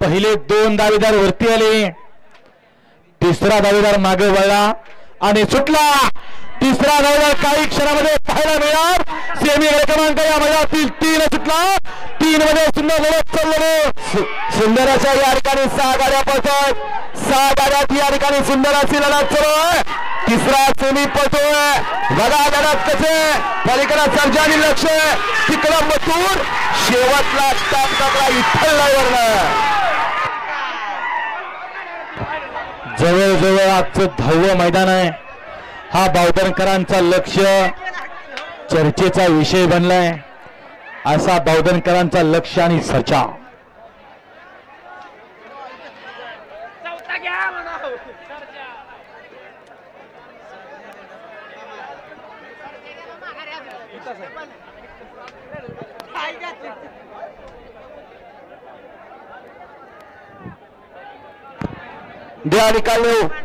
पहिले दोन दावेदार वरती आले, तिसरा दावेदार मागे वळला आणि सुटला। तिसरा दावेदार काही क्षणामध्ये पाहायला मिळणार। सेमी क्रमांक या मैदानातील 3 सुटला, 3 मध्ये सुंदर लढत चालली। सुंदर अशा या ठिकाणी 6 गाड्या पळतात, 6 गाड्यात या ठिकाणी सुंदर अशी लढत चालू आहे। तिसरा सेमी पळतोय, बघा लढत कसे पलीकडे सर्जानी लक्ष, तिकडं मथुर, शेवटला स्टॉप टाकला विठ्ठल ड्रायव्हरनं। जवळजवळ आजचं 10वं मैदान आहे। हा बावधनकरांचा लक्ष चर्चेचा विषय बनलाय, असा बावधनकरांचा लक्ष आणि सर्जा। द्या निकाल।